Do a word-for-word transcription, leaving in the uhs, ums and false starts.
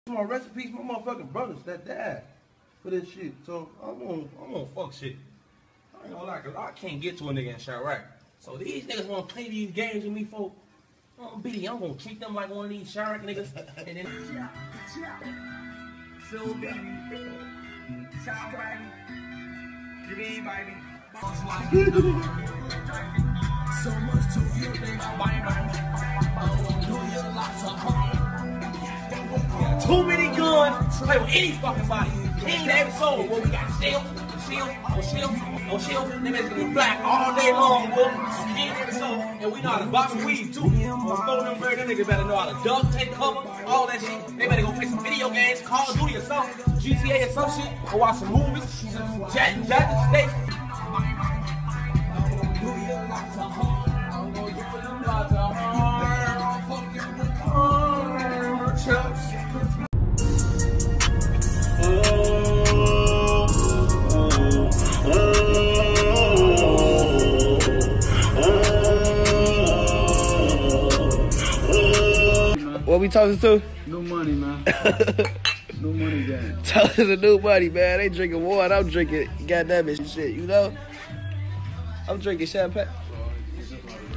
My recipes, my motherfucking brothers that died for this shit. So I'm gonna, I'm gonna fuck shit. I ain't gonna lie, cause I can't get to a nigga in Chirac. So these niggas wanna play these games with me, folk. I'm gonna be, I'm gonna treat them like one of these Chirac niggas, and then. So baby, Chirac, you mean baby? So much to you, think I'm buying, do you lots of harm? Too many guns, play with any fucking body. King every soul, boy. We got shield, shield, or shield, or shield. Them niggas be black all day long, boy. King every soul, and we know how to box and weave too. Or throw them bird, them niggas better know how to duck, take cover, all that shit. They better go play some video games, Call of Duty or something, G T A or some shit, or watch some movies, Jack and Jack the States. What we talking to? New money, man. New money game. Talking to new money, man. They drinking water. I'm drinking goddamn it shit, you know? I'm drinking champagne.